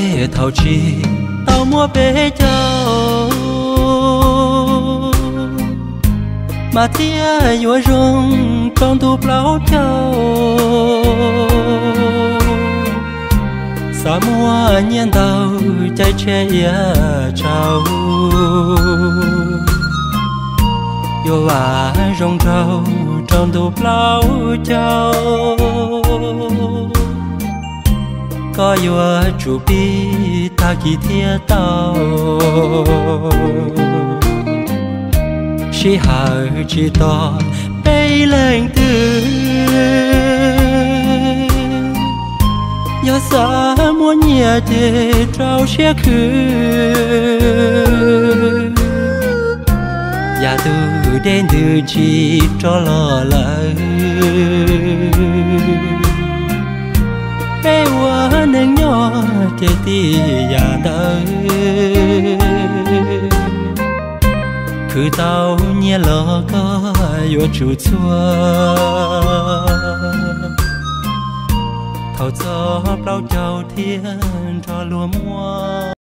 thầu chi tao mua bé châu mà tia vừa rung trong thu plau châu sa mua nhiên tàu chạy che ia trâu yêu và rong trâu trong thu plau châu có yêu chủ bi ta kỳ thiên tàu chỉ hở chỉ to bay lên từ nhớ xa muốn nhẹ để trao xe khứ nhà từ đến từ chỉ cho lo lại bé quá nên nhỏ để đi nhà tới cứ tao nhẹ lo có yêu chủ chua thầu gió bao trầu thiên cho lúa mua